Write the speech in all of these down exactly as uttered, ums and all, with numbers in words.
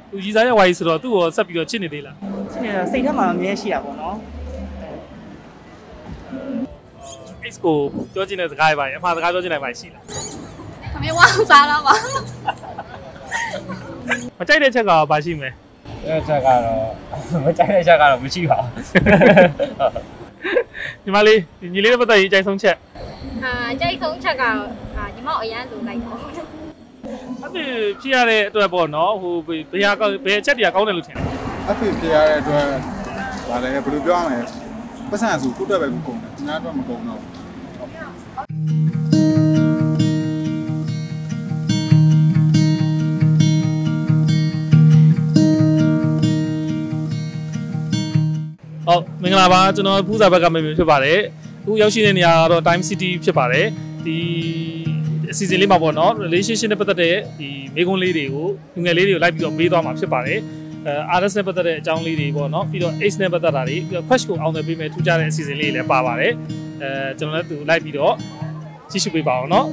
သူကြီးစားရဲ့ဝါကြီးဆိုတော့သူ့ကိုဆက်ပြီးတော့ချစ်နေသေးလားချစ်နေတော့စိတ်ထဲမှာအမြဲရှိတာပေါ့နော် X ကိုပြောချင်တဲ့စကားတွေပါအမှားစကားပြောချင်တဲ့ပါရှိလားခမင်းဝါစားတော့ပါမကြိုက်တဲ့ချက်ကဘာရှိမလဲအဲ့ချက်ကတော့မကြိုက်တဲ့ချက်ကတော့မရှိပါဘူးညီမလေးညီလေးနဲ့ပတ်သက်ရင်အကြိုက်ဆုံးချက်အာအကြိုက်ဆုံးချက်ကတော့ညီမအရန်လိုလိုက်တော့အဲ့ဒီဖြစ်ရတဲ့အတွက်ပေါ့နော်ဟိုဘယ်ဟာဘယ်အချက်တရားကောင်းတယ်လို့ထင်လဲအဖေဖြစ်ရတဲ့အတွက်ဗာလဲဘယ်လိုပြောရမလဲပတ်စံဆိုကိုယ့်အတွက်ပဲကိုကုန်တယ်ငါအတွက်မကုန်တော့ဟုတ်မင်္ဂလာပါကျွန်တော်ဖူးစာဘက်ကမမျိုးဖြစ်ပါတယ်အခုရောက်ရှိတဲ့နေရာကတော့ Time City ဖြစ်ပါတယ်ဒီအစီအစဉ်လေးမှာပေါ့နော် relationship နဲ့ပတ်သက်တဲ့ဒီမိကုန်းလေးတွေကိုလူငယ်လေးတွေကိုလိုက်ပြီးတော့မေးသွားမှာဖြစ်ပါတယ်အဲ R S နဲ့ပတ်သက်တဲ့အကြောင်းလေးတွေပေါ့နော်ပြီးတော့ H နဲ့ပတ်သက်တာတွေပြီးတော့ Crush ကိုအောင်တယ်ပေးမယ်ထူးခြားတဲ့အစီအစဉ်လေးတွေလည်းပါပါတယ်အဲကျွန်တော်လည်းသူလိုက်ပြီးတော့ကြည့်ရှုပေးပါအောင်နော်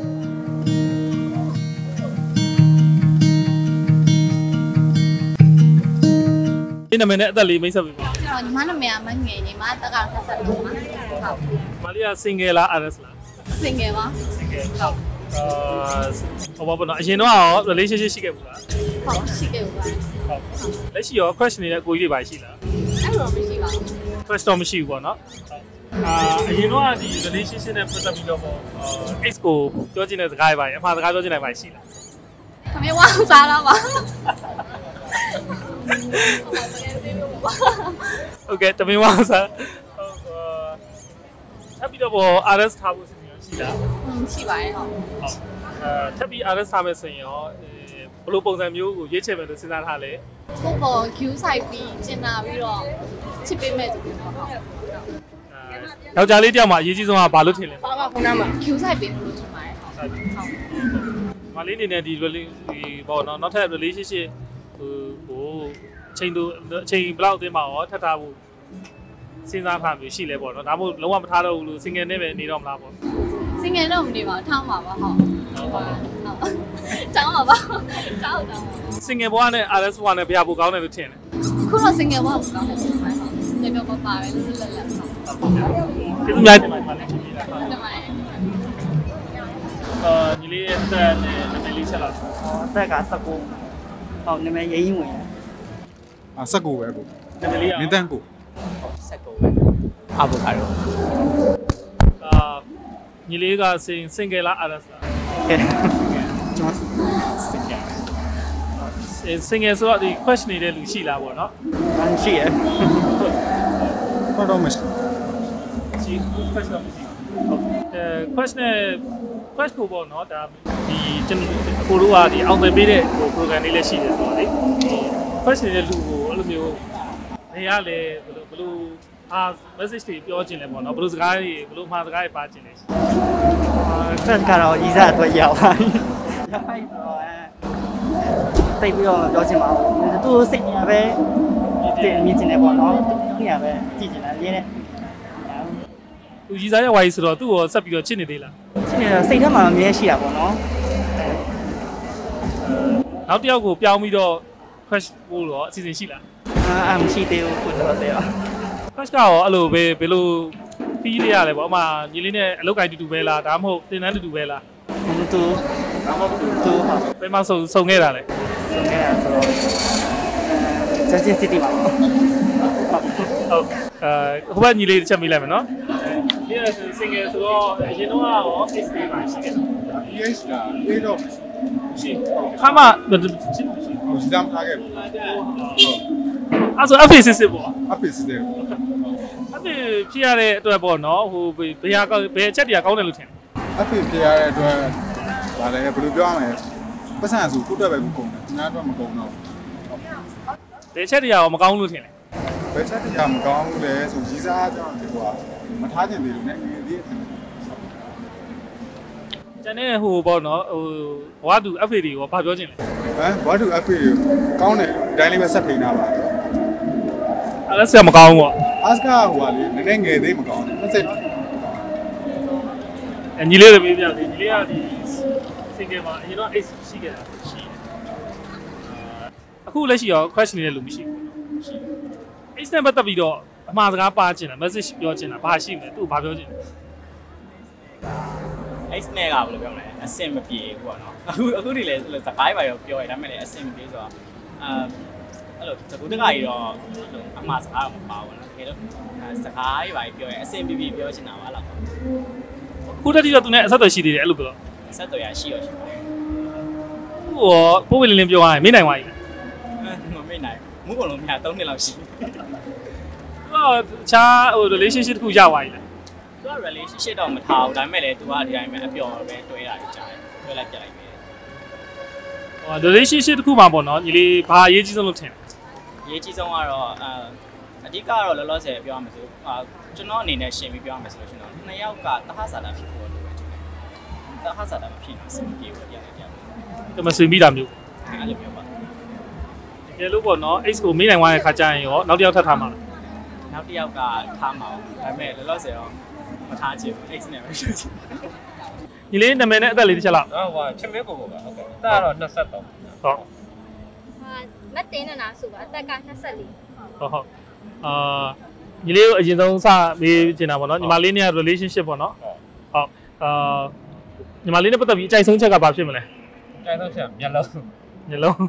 ဒီနာမည်နဲ့အသက်လေးမိတ်ဆက်ပေးပါဟောညီမနာမည်ကမငယ်ညီမတက်ကဆက်ဆက်လို့ပါဟုတ်မလေးက single လား R S လား single ပါ single ဟုတ်အာဟောပါတော့အရင်တော့ရော relationship ရှိခဲ့ဘူးလားဟုတ်ရှိခဲ့ဘူးပါဟုတ်လက်ရှိရော crush နေတဲ့ကိုကြီးတွေပါရှိလားအဲ့လိုမရှိပါဘူး crush တော့မရှိဘူးပေါ့နော်အာအရင်တော့ဒီ relationship နဲ့ပတ်သက်ပြီးတော့ပေါ့ X ကိုပြောချင်တဲ့စကားတွေပါအမှားစကားပြောချင်တဲ့ပါရှိလားခမင်းဝါစားတော့ပါโอเคတမင်ဝါစားထပ်ပြီးတော့ပေါ့ R S ထားဖို့စီစဉ်ရှိလားရှိပါတယ်ဟုတ်ဟုတ်အဲထပ်ပြီး R S ထားမယ်ဆိုရင်ရောဘယ်လိုပုံစံမျိုးကိုရွေးချယ်မယ်လို့စဉ်းစားထားလဲကိုပေါ် queue site ပြီးကျင်နာပြီးတော့ချစ်ပေးမယ်တူပေါ့ဟုတ်ယောက်ျားလေးတယောက်မှာအရေးကြီးဆုံးကဘာလို့ထင်လဲပါပါခုနက queue site ပြီးလို့ထင်ပါတယ်ဟုတ်ဟုတ်မလေးအနေနဲ့ဒီပေါ့နော်နောက်ထပ် relationship ဟိုဟိုချိန်တူအချိန်ဘယ်လောက်အသင်းမှာရောထပ်ထားဖို့စဉ်းစားထားမျိုးရှိလဲပေါ့နော်ဒါမှမဟုတ်လုံးဝမထားတော့ဘူးလို့ single နဲ့ပဲနေတော့မလားပေါ့ single တော့မနေပါဘူးထောင်းပါပါဟုတ်ဟုတ်ပါဟုတ်တောင်းပါပါတောင်းတောင်း single ဘွားနဲ့ R S ဘွားနဲ့ဘယ်ဟာပိုကောင်းတယ်လို့ထင်လဲခုတော့ single ဘွားပိုကောင်းတယ်ဖြစ်ပါတယ်ဟုတ်နေပြောပါပါပဲလွတ်လပ်လပ်ဟုတ်ကျေးဇူးများတင်ပါတယ်တင်ပါတယ်အာညီလေးရဲ့တက်နဲ့နာမည်လေးချက်လောက်အသက်က十九ဟုတ်နာမည်ရင်းဝင်အာဆက်ကိုပဲကိုနာမည်လေးမင်းတန်းကို十九ပဲအာဗိုကာဒိုအာညီလေးကစင် single လား R S လားကျွန်တော် single single ဆိုတော့ဒီ question နေတဲ့လူရှိလားပေါ့နော်ရှိရဟုတ်တော့မရှိရှိ question မရှိဟုတ်အဲ question နဲ့ question ကိုပေါ့နော်ဒါဒီကျွန်တော်ကိုတို့ကဒီအောင်သွင်းပေးတဲ့ဟို program လေးလည်းရှိတယ်ဆိုတော့လေဒီ question နေတဲ့လူကိုအဲ့လိုမျိုးနေရလေဘယ်လိုဘယ်လိုအာ message တွေပြောချင်လဲပေါ့နော်ဘယ်လိုစကားတွေဘယ်လိုမှာစကားတွေပါချင်လဲအာတက်ကတော့ဤစားအတွက်ရောက်ပါပြီရောက်ပါဆိုတော့တိတ်ပြီးတော့ပြောချင်ပါဘူးသူစိတ်ညာပဲဒီမြင်ချင်တယ်ပေါ့နော်သူညာပဲကြည့်ချင်တာရင်းနဲ့သူကြီးစားရဲ့ဝါကြီးဆိုတော့သူ့ကိုဆက်ပြီးတော့ချစ်နေသေးလားချစ်နေတော့စိတ်ထဲမှာအမြဲရှိတာပေါ့နော်နောက်တစ်ယောက်ကိုပြောင်းပြီးတော့ crush ပို့တော့အစီအစဉ်ရှိလားအာမရှိသေးဘူးခုတော့သေးပါ crush ကရောအဲ့လိုပဲဘယ်လို feel ရလဲပေါ့အမညီလေးနဲ့အလုပ်ကိုင်တူတူပဲလားဒါမှမဟုတ်တင်တန်းတူတူပဲလားမတူဒါမှမဟုတ်တူတူဟာဘယ်မှာစုံစုံခဲ့တာလဲစုံခဲ့တာဆိုတော့ကျန်စီ city မှာဟုတ်အဲဟိုဘက်ညီလေးတစ်ချက်မေးလိုက်မယ်နော်ဒီက single ဆိုတော့အရင်တော့ရော X လေးပါရှိခဲ့တာ yes ကအေးတော့ရှိခါမှရှိစမ်းထားခဲ့ဘူးအဲ့ဆို F A စစ်စစ်ပေါ့ F A စစ်စစ် F A ဖြစ်ရတဲ့အတွက်ပေါ့နော်ဟိုဘယ်ဟာဘယ်အချက်တရားကောင်းတယ်လို့ထင်လဲ F A ဖြစ်ရတဲ့အတွက်ဗာလဲဘယ်လိုပြောရမလဲပတ်စံဆိုကိုယ့်အတွက်ပဲကိုကုန်တယ်ငါအတွက်မကုန်တော့ဘယ်အချက်တရားရောမကောင်းလို့ထင်လဲဘယ်ချက်တရားမကောင်းဘူးလဲဆိုရီးစားကြောင့်ဒီကွာမထားချင်သေးလို့ ਨੇ ငယ်လေးကျန်တဲ့ဟိုပေါ့နော်ဟိုဘွားတူ F A တွေကိုဘာပြောချင်လဲဟမ်ဘွားတူ F A ကိုကောင်းတယ်ဒီတိုင်းလေးပဲဆက်ထိန်တာပါအဲ့ဒါဆက်မကောင်းဘူးပေါ့အာစကာဟိုကလေနည်းနည်းငယ်သေးမကောင်းဘူးဆက်အညီလေးတွေမေးပြတယ်ညီလေးကဒီ single မှာအရင်တော့ X ရှိခဲ့တာရှိတယ်အခုအခုလက်ရှိရော question နေတဲ့လူမရှိဘူး။ X နဲ့ပတ်သက်ပြီးတော့အမှားစကားပါချင်တာ message ပြောချင်တာဘာရှိမလဲသူ့ဘာပြောချင်လဲ X နဲ့ကဘယ်လိုပြောမလဲအဆင်မပြေဘူးပေါ့နော်အခုအခုဒီလေစကားပါရောပြောရဒါပေမဲ့လည်းအဆင်မပြေဆိုတော့အာအဲ့လိုသကူတကကြီးတော့အမှားစကားတော့မပါဘူးနော်တကယ်လို့စကားကြီးပါပြောရင်အဆင်ပြေပြေပြောချင်တာပါလားခုတတိတော့သူနဲ့အဆက်အသွယ်ရှိသေးတယ်အဲ့လိုပြောအဆက်အသွယ်ရရှိရောရှိပါတယ်ဟိုပိုးဝေလင်းလင်းပြောရရင်မေးနိုင်ပါ යි မမေ့နိုင်မူးကုန်လုံးမြတ်သုံးနှစ်လောက်ရှိဟိုချာဟို relationship တခုရပါ යි လားသူက relationship တော့မထားဘူးဒါပေမဲ့လည်းသူကဒီတိုင်းပဲအပျော်ပဲတွဲတာကြားတယ်တွဲလိုက်ပြလိုက်ပဲဟို relationship တခုမှာပေါ့နော်ညီလေးဘာအရေးကြီးဆုံးလို့ထင်လဲအရေးကြီးဆုံးကတော့အအဓိကတော့လောလောဆယ်ပြောရမယ်ဆိုအာကျွန်တော်အနေနဲ့ရှင်းပြီးပြောရမယ်ဆိုလို့ရှိရင်တော့နှစ်ယောက်ကတဟဆာတာဖြစ်ဖို့လိုပဲထင်တယ်တဟဆာတာမဖြစ်ဘူးစင်ပြေဘူးတရားတရားတမဆွေမိတာမျိုးအဲ့လိုမျိုးပါတကယ်လို့ပေါ့နော် X ကိုမေးနိုင်သွားတဲ့ခါကျရင်ရောနောက်တစ်ယောက်ထပ်ထားမှာနောက်တစ်ယောက်ကထားမှာဒါပေမဲ့လောလောဆယ်တော့မထားချင်ဘူး X နဲ့ပဲပြောချင်ညီလေးနာမည်နဲ့အသက်လေးတစ်ချက်လောက်ဟုတ်ပါချစ်မဲကိုကိုပါဟုတ်ကဲ့အသက်ကတော့နှစ်ဆက်တော့ဟုတ်ဟာမတ်တင်းနာဆိုပါအသက်ကနှစ်ဆက်လေးဟုတ်ဟုတ်အာညီလေးကိုအရင်ဆုံးစမေးချင်တာပေါ့နော်ညီမလေးနဲ့ relationship ပေါ့နော်ဟုတ်အာညီမလေးနဲ့ပတ်သက်ပြီးအကြိုက်ဆုံးချက်ကဘာဖြစ်မလဲအကြိုက်ဆုံးချက်မျက်လုံးမျက်လုံး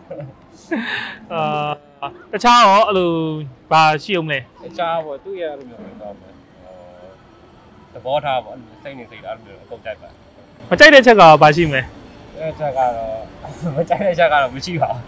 အာတခြားရောအဲ့လိုဘာရှိအောင်လဲတခြားပေါ့သူ့ရဲ့အဲ့လိုမျိုးတော့မယ်သဘောထားပေါ့စိတ်နေစိတ်အားမျိုးအကုန်ကြိုက်ပါမကြိုက်တဲ့ချက်ကဘာရှိမလဲအဲ့ချက်ကတော့မကြိုက်တဲ့ချက်ကတော့မရှိပါ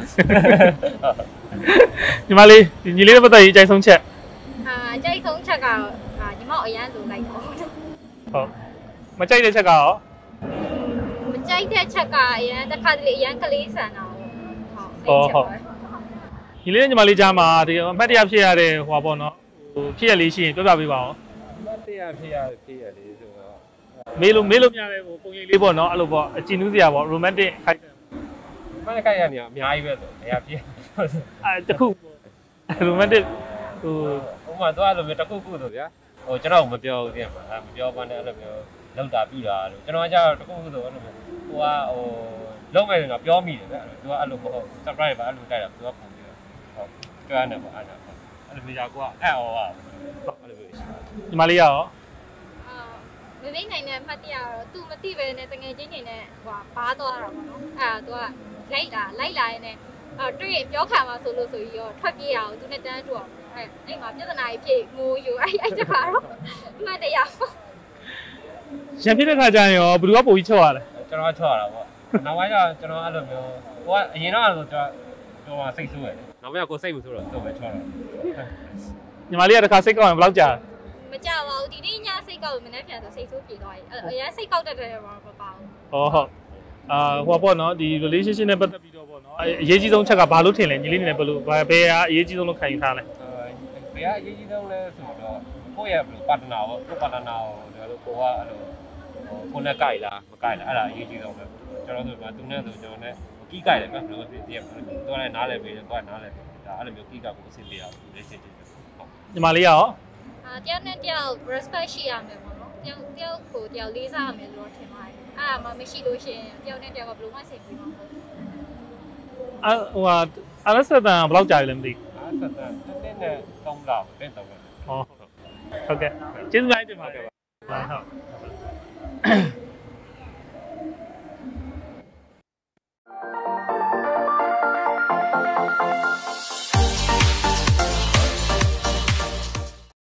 ဘူးညီမလေးညီလေးနဲ့ပတ်သက်ပြီးအကြိုက်ဆုံးချက်အာအကြိုက်ဆုံးချက်ကတော့ညီမအရန်လိုလိုက်တော့ဟုတ်မကြိုက်တဲ့ချက်ကတော့မကြိုက်တဲ့ချက်ကအရန်တစ်ခါတလေအရန်ကလေးဆန်တာဟုတ်ဟုတ်ညီလေးနဲ့ညီမလေးကြားမှာဒီအမှတ်တရဖြစ်ရတဲ့ဟိုပါပေါ့နော်ဟိုဖြစ်ရလေးရှိရင်ပြောပြပေးပါဦးအမှတ်တရဖြစ်ရဖြစ်ရလေးဆိုတော့မေးလို့မေးလို့မရတဲ့ဟိုပုံရိပ်လေးပေါ့နော်အဲ့လိုပေါ့အကျဉ်းနူးစရာပေါ့ romantic ခိုက်တယ်။မှန်ခိုက်ရနေအများကြီးပဲဆိုအရာဖြစ်အဲတခု romantic ဟိုဥပမာတော့အဲ့လိုမျိုးတခုခုဆိုဗျာဟိုကျွန်တော်မပြောဘူးပြင်မှာမပြောပါနဲ့အဲ့လိုမျိုးလောက်တာပြီးတာလို့ကျွန်တော်ကကြာတခုခုဆိုအဲ့လိုမျိုးဟိုကဟိုလုံးမယ်ဆိုတော့ပြောမိတယ်ဗျာသူကအဲ့လိုမဟုတ် surprise ပါအဲ့လိုတိုက်တာသူကပုံပြီးတော့ဟုတ်ကြွားနေပါအဲ့ဒါအဲ့လိုမျိုးကြာကွာအဲ့ဟောပါအဲ့လိုမျိုးရှိပါညီမလေးရောမမေးနိုင်တဲ့အမှတ်တရတော့သူမသိပဲနဲ့တငယ်ချင်းတွေနဲ့ဟိုဘားသွားတာပေါ့နော်အဲ့ဒါသူကလိုက်တာလိုက်လာရင်လည်းအော်တွေ့ရပြောခံမှာဆိုလို့ဆိုပြီးတော့ထွက်ပြေးရအောင်သူနဲ့တန်းတူအောင်အဲ့အဲ့မှာပြဿနာကြီးဖြစ်ငိုယူအဲ့အဲ့တခါတော့အမှတ်တရရံဖြစ်တဲ့ခါကျရင်ရောဘယ်သူကပို့ပြီးချော့ရလဲကျွန်တော်ချော့ရတာပေါ့နောက်ပိုင်းကျကျွန်တော်အဲ့လိုမျိုးဟိုကအရင်တော့ဆိုကျွန်တော်တော့စိတ်ဆိုးရတယ်နောက်ပိုင်းကကိုစိတ်မဆိုးတော့တော့ပဲချော့တော့ညီမလေးကတခါစိတ်ကောက်ရင်ဘယ်လောက်ကြာမကြပါဘူးဒီနေ့ညစိတ်ကောက်မနေ့ပြန်ဆိုစိတ်ဆိုးပြေသွားပြီအရင်စိတ်ကောက်တတ်တယ်ဘာမပါဘူးဟောဟုတ်အာဟိုပေါ့နော်ဒီ relationship နဲ့ပတ်သက်ပြီးတော့ပေါ့နော်အရေးကြီးဆုံးချက်ကဘာလို့ထင်လဲညီလေးနေနဲ့ဘယ်လိုဘယ်ဘယ်ကအရေးကြီးဆုံးလို့ခံယူထားလဲဘယ်ကအရေးကြီးဆုံးလဲဆိုတော့ကိုယ့်ရဲ့ဘယ်လို partner ပေါ့ကိုယ့် partner ကိုတို့ကိုကအဲ့လိုကိုနဲ့ကြိုက်လားမကြိုက်လားအဲ့ဒါအရေးကြီးဆုံးပဲကျွန်တော်တို့ကသူနဲ့ဆိုကျွန်တော်နဲ့ကီးကြိုက်တယ်နော်ဘယ်လိုဖြစ်တည်းသူကလည်းနားလဲပေးတယ်သူကနားလဲပေးတယ်ဒါအဲ့လိုမျိုးကီးကကိုအဆင်ပြေအောင် relationship ဟုတ်ညီမလေးရောအာတယောက်နဲ့တယောက် respect ရှိရမယ်ပေါ့နော်တယောက်တယောက်ကိုတယောက်လေးစားရမယ်လို့ထင်ပါတယ်အဲ့ဒါမှမရှိလို့ရှိရင်တယောက်နဲ့တယောက်ကဘယ်လိုမှစိတ်ပြီးမှာမဟုတ်ဘူးအာဟိုဟာအလက်ဆက်တန်ဘယ်လောက်ကြာပြီလဲမသိဘူးအလက်ဆက်တန်တစ်နှစ်နဲ့သုံးလတဲ့တော့ပဲဟုတ်ဟုတ်ကဲ့ကျေးဇူးများတင်ပါတယ်ဟုတ်ဟုတ်